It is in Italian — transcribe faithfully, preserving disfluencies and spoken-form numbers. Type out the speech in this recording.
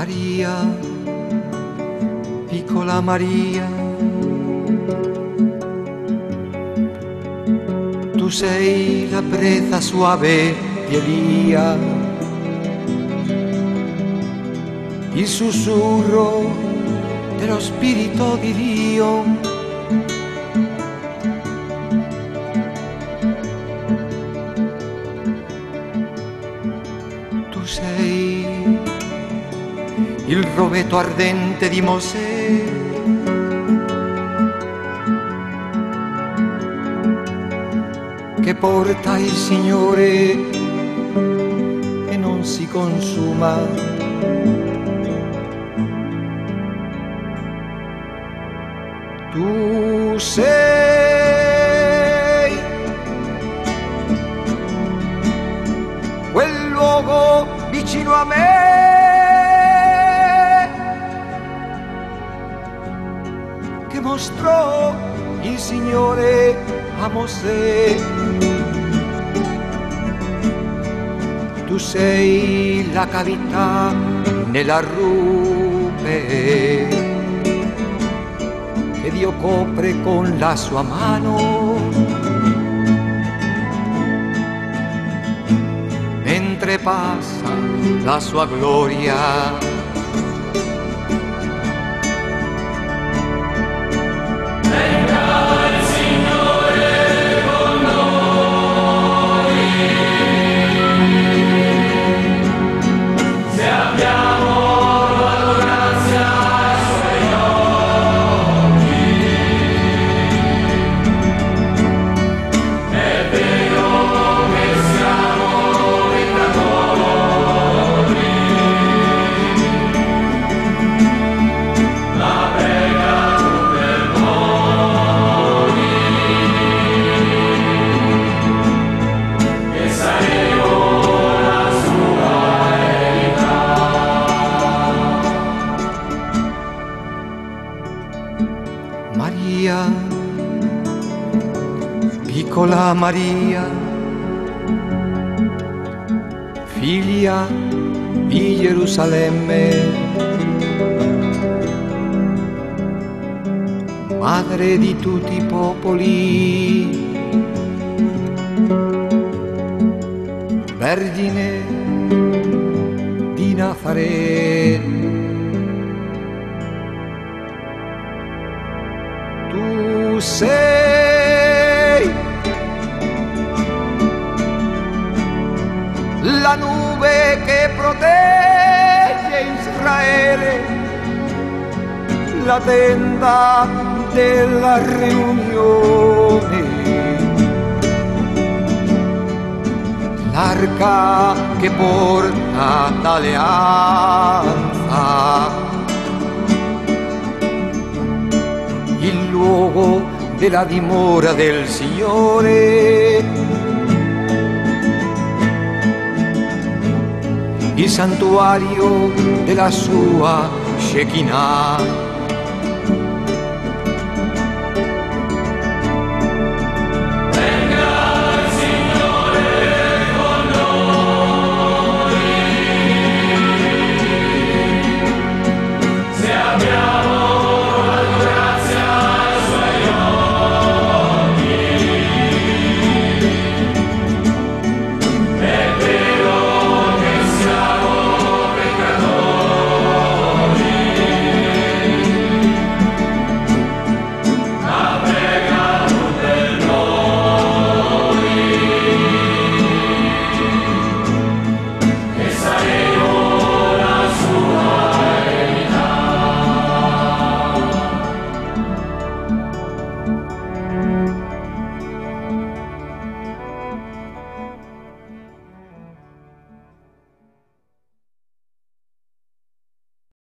Maria, piccola Maria, tu sei la brezza suave di Elia, il sussurro dello spirito di Dio. Tu sei il rovetto ardente di Mosè, che porta il Signore e non si consuma. Tu sei quel luogo vicino a me che mostrò il Signore a Mosè. Tu sei la cavità nella rupe che Dio copre con la sua mano, mentre passa la sua gloria. Maria, piccola Maria, figlia di Gerusalemme, madre di tutti i popoli, vergine di Nazaret. Tu sei la nube che protegge Israele, la tenda della riunione, l'arca che porta l'alleanza, il luogo della dimora del Signore, il santuario della sua Shekinah.